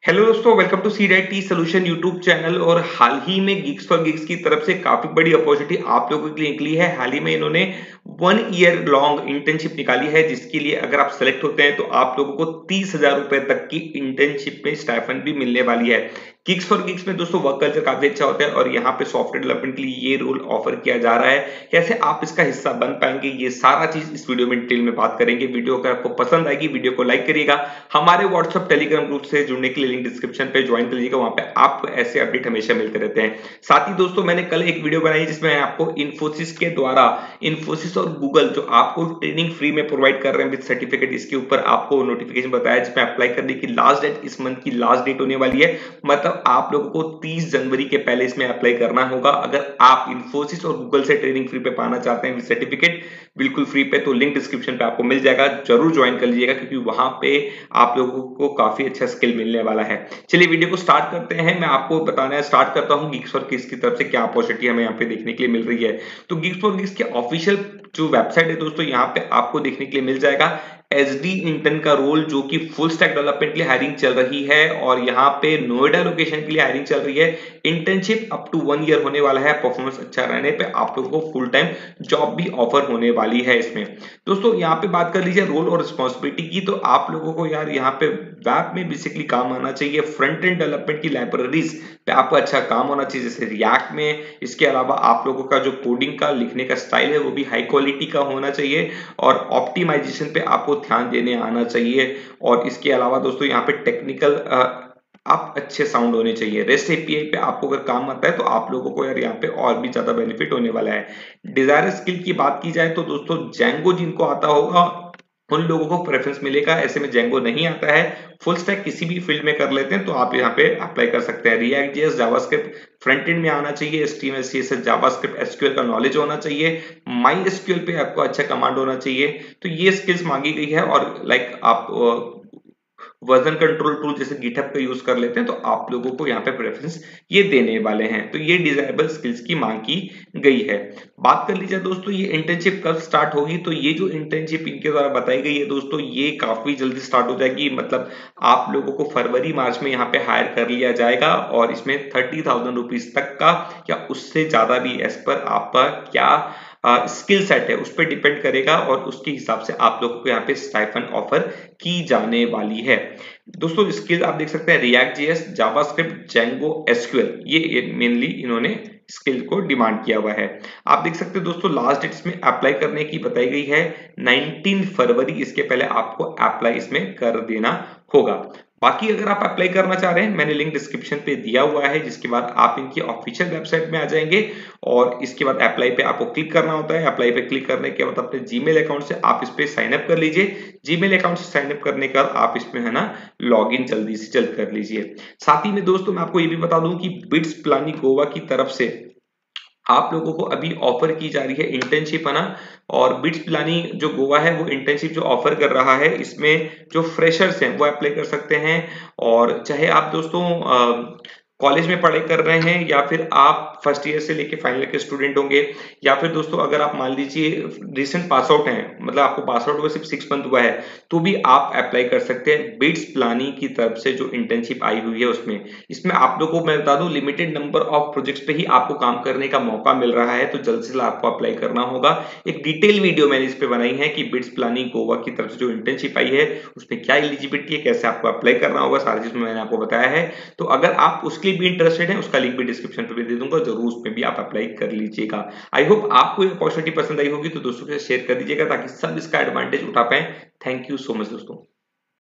Hello दोस्तों, welcome to C T solution YouTube channel. और हाल ही में गिग्स फॉर गिग्स की तरफ से काफी बड़ी अपॉर्चुनिटी आप लोगों के लिए निकली है। हाल ही में इन्होंने 1 ईयर लॉन्ग इंटर्नशिप निकाली है, जिसके लिए अगर आप सेलेक्ट होते हैं तो आप लोगों को 30,000 रुपए तक की इंटर्नशिप में स्टाइपेंड भी मिलने वाली है। गिग्स फॉर गिग्स में दोस्तों वर्क कल्चर काफी अच्छा होता है और यहाँ पे सॉफ्टवेयर डेवलपमेंट के लिए ये रोल ऑफर किया जा रहा है। कैसे आप इसका हिस्सा बन पाएंगे, ये सारा चीज इस वीडियो में डिटेल में बात करेंगे। वीडियो अगर आपको पसंद आएगी वीडियो को लाइक करिएगा। हमारे व्हाट्सएप टेलीग्राम ग्रुप से जुड़ने के लिए लिंक डिस्क्रिप्शन पे ज्वाइन कर लीजिएगा, वहां पे आपको ऐसे अपडेट हमेशा मिलते रहते हैं। साथ ही दोस्तों, मैंने कल एक वीडियो बनाई जिसमें आपको इन्फोसिस के द्वारा इन्फोसिस और गूगल जो आपको ट्रेनिंग फ्री में प्रोवाइड कर रहे हैं विद सर्टिफिकेट, इसके ऊपर आपको नोटिफिकेशन बताया जिसमें अप्लाई करने की लास्ट डेट इस मंथ की लास्ट डेट होने वाली है। मतलब आप लोगों को 30 जनवरी के पहले इसमें अप्लाई करना होगा। अगर आप इन्फोसिस और गूगल से ट्रेनिंग फ्री पे पाना चाहते हैं विद सर्टिफिकेट बिल्कुल फ्री पे, तो लिंक डिस्क्रिप्शन पे आपको मिल जाएगा, जरूर ज्वाइन कर लीजिएगा क्योंकि वहां पे आप लोगों को काफी अच्छा स्किल मिलने वाला है। चलिए वीडियो को स्टार्ट करते हैं। मैं आपको बताना स्टार्ट करता हूं गिग्स फॉर गिग्स की तरफ से क्या अपॉर्चुनिटी हमें यहाँ पे देखने के लिए मिल रही है। तो गिग्स फॉर गिग्स के ऑफिशियल जो वेबसाइट है दोस्तों, यहाँ पे आपको देखने के लिए मिल जाएगा एसडी इंटर्न का रोल, जो कि फुल स्टैक डेवलपमेंट के लिए हायरिंग चल रही है और यहाँ पे नोएडा लोकेशन के लिए हायरिंग चल रही है। इंटर्नशिप अप टू 1 ईयर होने वाला है। परफॉर्मेंस अच्छा रहने पे आप लोगों को फुल टाइम जॉब भी ऑफर होने वाली है इसमें। दोस्तों यहाँ पे बात कर लीजिए रोल और रिस्पॉन्सिबिलिटी की, तो आप लोगों को यार यहाँ पे वेब में बेसिकली काम आना चाहिए। फ्रंट एंड डेवलपमेंट की लाइब्रेरीज पे आपका अच्छा काम होना चाहिए, जैसे रिएक्ट में। इसके अलावा आप लोगों का जो कोडिंग का लिखने का स्टाइल है वो भी हाई क्वालिटी का होना चाहिए और ऑप्टिमाइजेशन पे आपको ध्यान देने आना चाहिए। और इसके अलावा दोस्तों यहाँ पे टेक्निकल आप अच्छे साउंड होने चाहिए। रेस्ट एपीआई पे आपको अगर काम आता है तो आप लोगों को यार यहाँ पे और भी ज्यादा बेनिफिट होने वाला है। डिजायर स्किल की बात की जाए तो दोस्तों जेंगो जिनको आता होगा उन लोगों को प्रेफरेंस मिलेगा। ऐसे में जेंगो नहीं आता है, फुल स्टैक किसी भी फील्ड में कर लेते हैं तो आप यहाँ पे अप्लाई कर सकते हैं। React JS JavaScript front end में आना चाहिए। एचटीएमएल सीएसएस जावास्क्रिप्ट एसक्यूएल का नॉलेज होना चाहिए। माई एसक्यूएल पे आपको अच्छा कमांड होना चाहिए। तो ये स्किल्स मांगी गई है। और लाइक आप वर्जन कंट्रोल टूल जैसे गिटहब का यूज कर लेते हैं तो आप लोगों को यहाँ पे प्रेफरेंस ये देने वाले हैं। तो ये डिजायरेबल स्किल्स की मांग की गई है। बात कर लीजिए दोस्तों ये इंटर्नशिप कब स्टार्ट होगी, तो ये जो इंटर्नशिप इनके द्वारा बताई गई है दोस्तों, ये काफी जल्दी स्टार्ट हो जाएगी। मतलब आप लोगों को फरवरी मार्च में यहाँ पे हायर कर लिया जाएगा और इसमें 30,000 रुपीज तक का या उससे ज्यादा भी एज पर आपका क्या स्किल सेट है उस पर डिपेंड करेगा और उसके हिसाब से आप लोगों को यहाँ पे स्टाइपेंड ऑफर की जाने वाली है। दोस्तों स्किल आप देख सकते हैं React JS JavaScript Django SQL, ये मेनली इन्होंने स्किल को डिमांड किया हुआ है। आप देख सकते हैं दोस्तों लास्ट डेट इसमें अप्लाई करने की बताई गई है 19 फरवरी। इसके पहले आपको अप्लाई इसमें कर देना होगा। बाकी अगर आप अप्लाई करना चाह रहे हैं मैंने लिंक डिस्क्रिप्शन पे दिया हुआ है, जिसके बाद आप इनकी ऑफिशियल वेबसाइट में आ जाएंगे और इसके बाद अप्लाई पे आपको क्लिक करना होता है। अप्लाई पे क्लिक करने के बाद अपने जीमेल अकाउंट से आप इस पे साइन अप कर लीजिए। जीमेल अकाउंट से साइन अप करने का आप इसमें है ना लॉग इन जल्दी से जल्द कर लीजिए। साथ ही में दोस्तों मैं आपको ये भी बता दूं कि बिट्स प्लानी गोवा की तरफ से आप लोगों को अभी ऑफर की जा रही है इंटर्नशिप, है ना। और बिट्स प्लानी जो गोवा है वो इंटर्नशिप जो ऑफर कर रहा है, इसमें जो फ्रेशर्स हैं वो अप्लाई कर सकते हैं। और चाहे आप दोस्तों कॉलेज में पढ़ाई कर रहे हैं या फिर आप फर्स्ट ईयर से लेके फाइनल ईयर के स्टूडेंट होंगे, या फिर दोस्तों अगर आप मान लीजिए रिसेंट पास आउट हैं, मतलब आपको पास आउट हुआ सिर्फ 6 मंथ हुआ है, तो भी आप अप्लाई कर सकते हैं बिट्स प्लानी की तरफ से जो इंटर्नशिप आई हुई है उसमें। इसमें आप लोगों को मैं बता दूं लिमिटेड नंबर ऑफ प्रोजेक्ट्स पे ही आपको काम करने का मौका मिल रहा है, तो जल्द से जल्द आपको अप्लाई करना होगा। एक डिटेल वीडियो मैंने इस पे बनाई है कि बिट्स प्लानी गोवा की तरफ से जो इंटर्नशिप आई है उसमें क्या एलिजिबिलिटी है, कैसे आपको अप्लाई करना होगा, सारी चीज मैंने आपको बताया है। तो अगर आप उसके लिए भी इंटरेस्टेड हैं उसका लिंक भी डिस्क्रिप्शन पे भी दे दूंगा, जरूर उसमें भी आप अप्लाई कर लीजिएगा। आई होप आपको ये अपॉर्चुनिटी पसंद आई होगी, तो दोस्तों के साथ शेयर कर दीजिएगा ताकि सब इसका एडवांटेज उठा पाए। थैंक यू सो मच दोस्तों।